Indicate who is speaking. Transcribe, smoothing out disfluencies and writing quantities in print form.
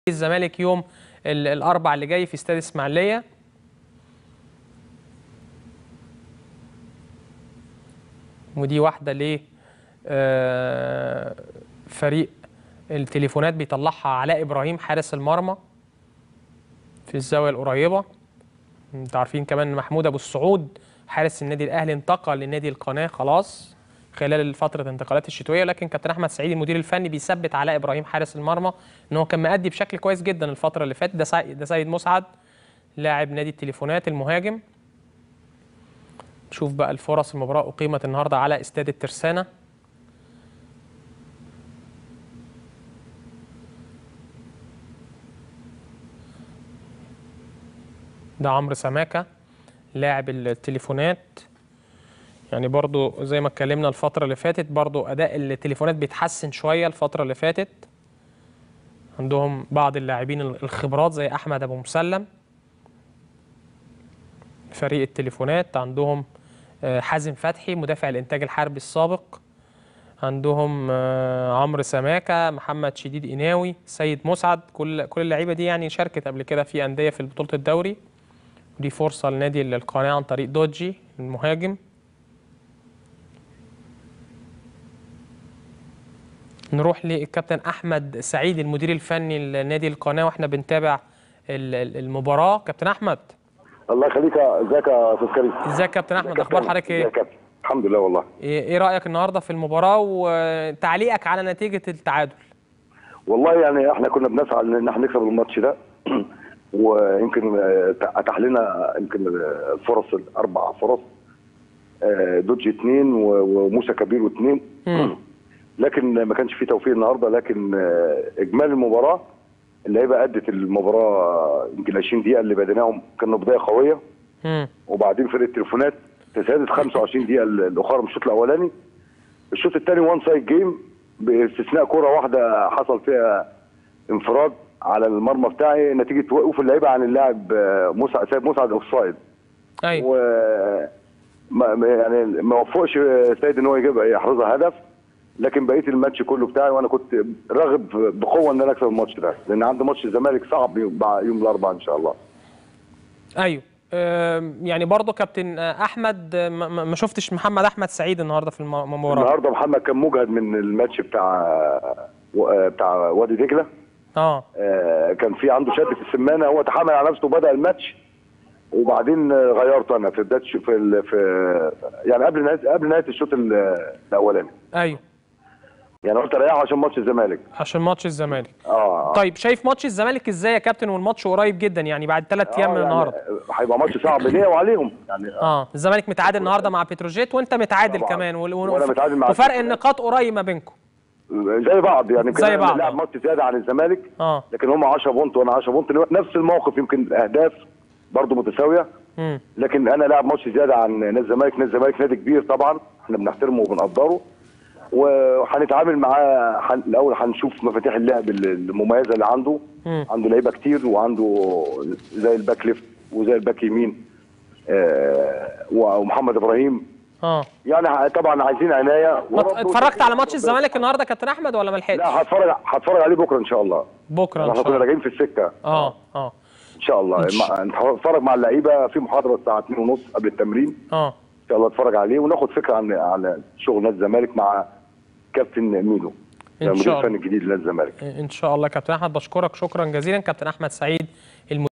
Speaker 1: الزمالك يوم الاربع اللي جاي في استاد اسماعيليه. ودي واحده ل فريق التليفونات بيطلعها علاء ابراهيم حارس المرمى في الزاويه القريبه. انتوا عارفين كمان ان محمود ابو السعود حارس النادي الاهلي انتقل لنادي القناه خلاص خلال فتره الانتقالات الشتويه، لكن كابتن احمد سعيد المدير الفني بيثبت علاء ابراهيم حارس المرمى ان هو كان مأدي بشكل كويس جدا الفتره اللي فاتت. ده سيد مسعد لاعب نادي التليفونات المهاجم. شوف بقى الفرص. المباراه اقيمت النهارده على استاد الترسانه. ده عمرو سماكه لاعب التليفونات. يعني برضو زي ما اتكلمنا الفترة اللي فاتت، برضو أداء التليفونات بيتحسن شوية الفترة اللي فاتت. عندهم بعض اللاعبين الخبرات زي أحمد أبو مسلم. فريق التليفونات عندهم حازم فتحي مدافع الإنتاج الحربي السابق. عندهم عمرو سماكة، محمد شديد قناوي، سيد مسعد. كل اللعيبة دي يعني شاركت قبل كده في أندية في بطولة الدوري. ودي فرصة لنادي القناة عن طريق دوجي المهاجم. نروح للكابتن احمد سعيد المدير الفني لنادي القناه واحنا بنتابع المباراه. كابتن احمد.
Speaker 2: الله يخليك. ازيك يا استاذ كريم؟
Speaker 1: ازيك يا كابتن احمد؟ اخبار حضرتك ايه؟
Speaker 2: الحمد لله. والله
Speaker 1: ايه رايك النهارده في المباراه وتعليقك على نتيجه التعادل؟
Speaker 2: والله يعني احنا كنا بنسعى ان احنا نكسب الماتش ده ويمكن اتاح لنا يمكن الفرص الاربع فرص، دوجي 2 وموسى كبير و2، لكن ما كانش في توفيق النهارده. لكن اجمالي المباراه اللعيبه ادت المباراه يمكن 20 دقيقه اللي بديناهم كانوا بدايه قويه. وبعدين فرقه التليفونات تسادت 25 دقيقه الاخرى من الشوط الاولاني. الشوط الثاني وان سايد جيم باستثناء كره واحده حصل فيها انفراد على المرمى بتاعي نتيجه وقوف اللعيبه عن اللاعب سيد مسعد اوفسايد.
Speaker 1: ايوه.
Speaker 2: يعني ما وفقش سيد ان هو يحرزها هدف، لكن بقيه الماتش كله بتاعي وانا كنت راغب بقوه ان انا اكسب الماتش ده، لان عندي ماتش الزمالك صعب يوم الاربعاء ان شاء الله.
Speaker 1: ايوه. يعني برضه كابتن احمد ما شفتش محمد احمد سعيد النهارده في المباراه.
Speaker 2: النهارده محمد كان مجهد من الماتش بتاع وادي دجله. كان في عنده شد في السمانه، هو تحمل على نفسه وبدا الماتش، وبعدين غيرته انا في بدايه يعني قبل نهايه الشوط الاولاني.
Speaker 1: ايوه.
Speaker 2: يعني قلت اريحه عشان ماتش الزمالك.
Speaker 1: عشان ماتش الزمالك. طيب شايف ماتش الزمالك ازاي يا كابتن؟ والماتش قريب جدا يعني بعد 3 ايام من النهارده.
Speaker 2: هيبقى ماتش صعب ليا وعليهم يعني.
Speaker 1: الزمالك متعادل النهارده مع بتروجيت وانت متعادل طبعا. كمان
Speaker 2: وانا متعادل مع
Speaker 1: وفرق النقاط قريب ما بينكم.
Speaker 2: زي بعض يعني.
Speaker 1: زي بعض.
Speaker 2: لاعب ماتش زياده عن الزمالك. لكن هم 10 بونت وانا 10 بونت، نفس الموقف، يمكن الاهداف برضه متساويه. لكن انا لاعب ماتش زياده عن نادي الزمالك. نادي الزمالك نادي كبير طبعا، احنا بنحترمه وبنقدره، وهنتعامل معاه. الاول هنشوف مفاتيح اللعب المميزه اللي عنده. عنده لعيبه كتير، وعنده زي الباك ليفت وزي الباك يمين ومحمد ابراهيم. يعني طبعا عايزين عنايه.
Speaker 1: اتفرجت على ماتش الزمالك النهارده كابتن احمد ولا ما لحقتش؟
Speaker 2: لا، هتفرج عليه بكره ان شاء الله.
Speaker 1: بكره ان شاء الله.
Speaker 2: احنا كنا راجعين في السكه. ان شاء الله هنتفرج مع اللعيبه في محاضره الساعه 2:30 قبل التمرين. ان شاء الله اتفرج عليه وناخد فكره عن شغل نادي الزمالك مع كابتن ميدو المدير الفني الجديد لنادي الزمالك.
Speaker 1: ان شاء الله. كابتن احمد بشكرك شكرا جزيلا. كابتن احمد سعيد